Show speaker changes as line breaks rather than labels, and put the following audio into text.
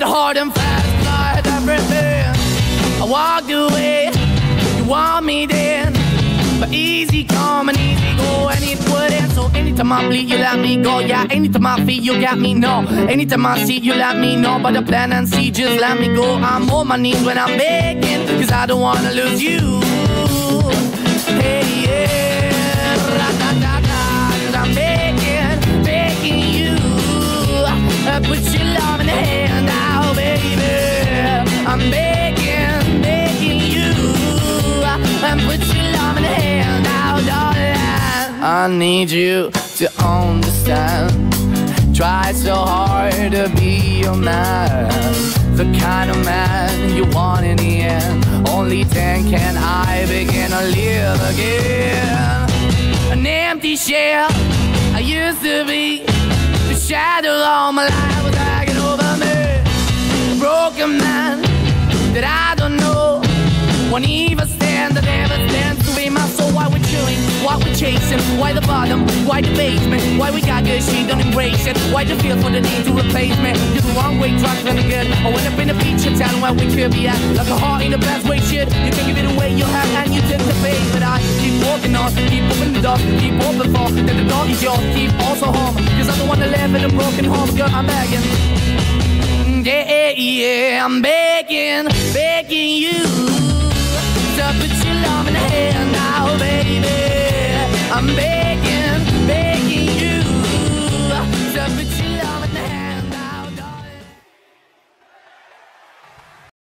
the hard and fast, like everything. I walked away, you want me then, but easy come and easy go, and it wouldn't. So anytime I bleed, you let me go. Yeah, anytime I feel, you got me, no. Anytime I see, you let me know. But the plan and see, just let me go. I'm on my knees when I'm begging, cause I don't wanna lose you. Hey, yeah, ra-da-da-da, cause I'm begging, begging you. Put your love in the hand now, baby. I'm begging, begging you. Put your love in the hand now, darling. I need you to understand. Try so hard to be your man, the kind of man you want in the end. Only then can I begin to live again. An empty shell I used to be, the shadow all my life was hanging over me. Broken man that I don't know, won't even stand, that never stands to be my soul. Why we're chilling, why we're chasing, why the bottom, why the basement, why we got good, she don't embrace it, why the feel for the need to replace me. You're the wrong way, trying to good. I went up in the feature town where we could be at, like a heart in the best way, shit. You can give it away, you have, and you take the bait. But I keep walking on, keep opening the door, keep open for, that the door is yours, keep also home. Cause I'm the one that live in a broken home, girl, I'm begging. Yeah, yeah, I'm begging, begging you to put your love in the head.